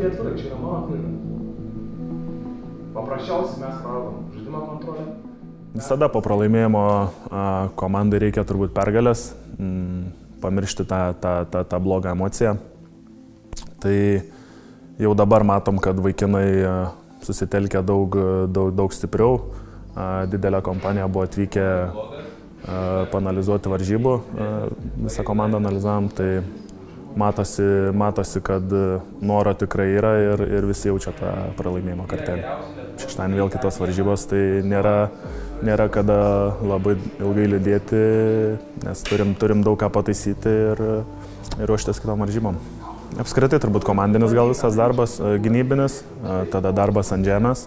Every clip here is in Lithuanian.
tai atvirai, čia yra mano klaida. Paprasčiausiai mes praradom žaidimo kontrolę. Visada po pralaimėjimo komandai reikia turbūt pergalės, pamiršti tą blogą emociją. Tai jau dabar matom, kad vaikinai susitelkia daug stipriau. Didelė kompanija buvo atvykę paanalizuoti varžybų, visą komandą analizavom, tai matosi, kad noro tikrai yra ir visi jaučia tą pralaimėjimo kartelį. Šeštadienį vėl kitos varžybos, tai nėra kada labai ilgai liūdėti, nes turim daug ką pataisyti ir ruoštis kitom varžybom. Apskritai turbūt komandinis gal visas darbas, gynybinis, tada darbas ant žemės.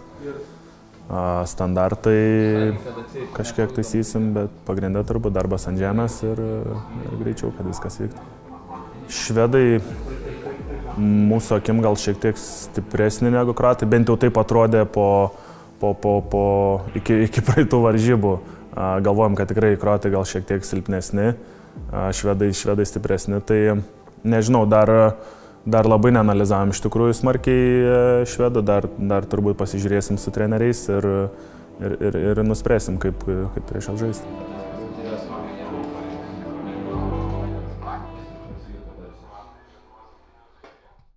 Standartai kažkiek taisysim, bet pagrindė turbūt darbas ant žemės ir greičiau, kad viskas vyktų. Švedai mūsų akim gal šiek tiek stipresni negu kroatai, bent jau taip atrodė iki praeitų varžybų. Galvojom, kad tikrai kroatai gal šiek tiek silpnesni, švedai stipresni, tai nežinau, dar labai neanalizavom iš tikrųjų smarkiai švedų, dar turbūt pasižiūrėsim su treneriais ir nuspręsim, kaip prieš juos žaisti.